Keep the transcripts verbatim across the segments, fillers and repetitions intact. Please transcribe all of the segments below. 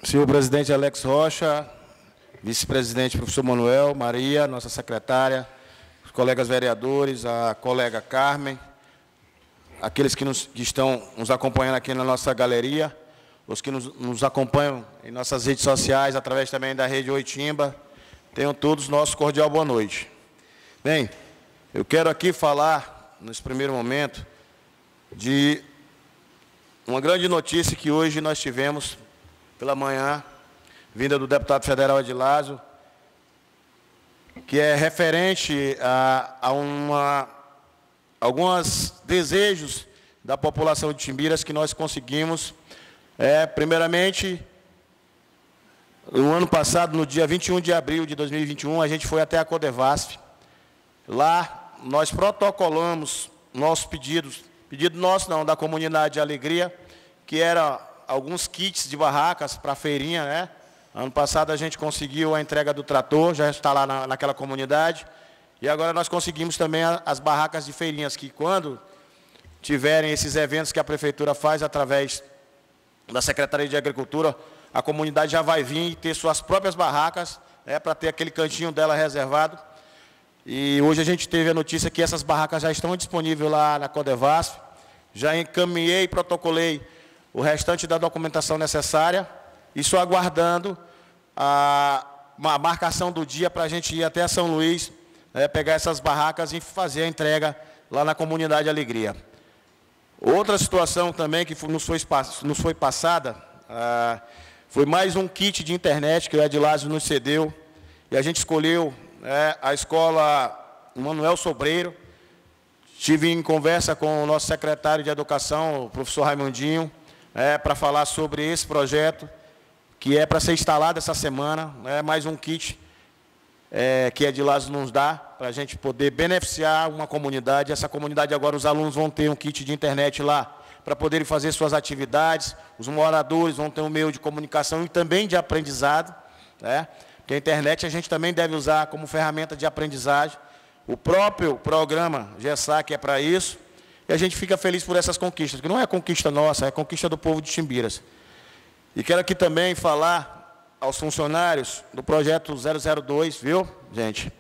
Senhor presidente Alex Rocha, vice-presidente professor Manuel, Maria, nossa secretária, os colegas vereadores, a colega Carmen, aqueles que, nos, que estão nos acompanhando aqui na nossa galeria, os que nos, nos acompanham em nossas redes sociais, através também da Rede Oitimba, tenham todos nosso cordial boa noite. Bem, eu quero aqui falar, nesse primeiro momento, de uma grande notícia que hoje nós tivemos pela manhã, vinda do deputado federal Adilásio, que é referente a, a uma, alguns desejos da população de Timbiras que nós conseguimos. É, primeiramente, no ano passado, no dia vinte e um de abril de dois mil e vinte e um, a gente foi até a Codevasf. Lá, nós protocolamos nossos pedidos, pedido nosso não, da comunidade Alegria, que era alguns kits de barracas para a feirinha, né? Ano passado a gente conseguiu a entrega do trator, já está lá na, naquela comunidade. E agora nós conseguimos também a, as barracas de feirinhas, que quando tiverem esses eventos que a Prefeitura faz através da Secretaria de Agricultura, a comunidade já vai vir e ter suas próprias barracas, né, para ter aquele cantinho dela reservado. E hoje a gente teve a notícia que essas barracas já estão disponíveis lá na Codevasf. Já encaminhei e protocolei o restante da documentação necessária, e só aguardando a, uma marcação do dia para a gente ir até São Luís, né, pegar essas barracas e fazer a entrega lá na comunidade Alegria. Outra situação também que nos foi, nos foi passada, ah, foi mais um kit de internet que o Adilásio nos cedeu, e a gente escolheu é, a escola Manuel Sobreiro. Estive em conversa com o nosso secretário de Educação, o professor Raimundinho, é, para falar sobre esse projeto, que é para ser instalado essa semana, é mais um kit é, que a Adilásio nos dá, para a gente poder beneficiar uma comunidade. Essa comunidade agora, os alunos vão ter um kit de internet lá, para poderem fazer suas atividades, os moradores vão ter um meio de comunicação e também de aprendizado, né? Porque a internet a gente também deve usar como ferramenta de aprendizagem. O próprio programa GESAC é para isso, e a gente fica feliz por essas conquistas, que não é conquista nossa, é conquista do povo de Timbiras. E quero aqui também falar aos funcionários do projeto zero zero dois, viu, gente?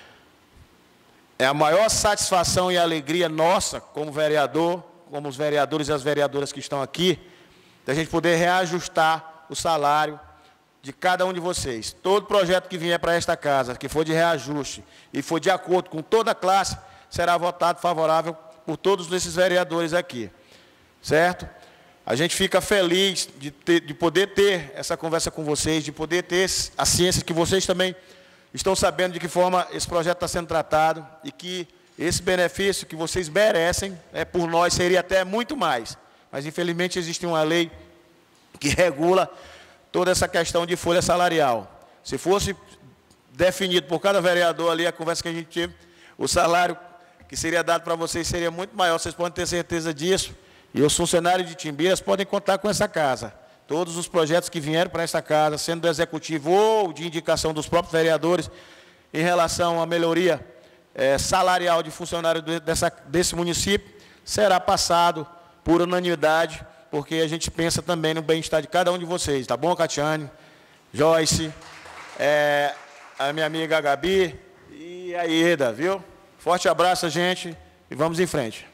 É a maior satisfação e alegria nossa, como vereador, como os vereadores e as vereadoras que estão aqui, da gente poder reajustar o salário de cada um de vocês. Todo projeto que vier para esta casa, que for de reajuste e for de acordo com toda a classe, será votado favorável por todos esses vereadores aqui, certo? A gente fica feliz de, ter, de poder ter essa conversa com vocês, de poder ter a ciência que vocês também estão sabendo de que forma esse projeto está sendo tratado, e que esse benefício que vocês merecem, é, por nós, seria até muito mais. Mas, infelizmente, existe uma lei que regula toda essa questão de folha salarial. Se fosse definido por cada vereador ali, a conversa que a gente teve, o salário que seria dado para vocês seria muito maior, vocês podem ter certeza disso. E os funcionários de Timbiras podem contar com essa casa. Todos os projetos que vieram para essa casa, sendo do executivo ou de indicação dos próprios vereadores, em relação à melhoria é, salarial de funcionários dessa, desse município, será passado por unanimidade, porque a gente pensa também no bem-estar de cada um de vocês. Tá bom, Catiane, Joyce, é, a minha amiga Gabi e a Ieda, viu? Forte abraço, gente, e vamos em frente.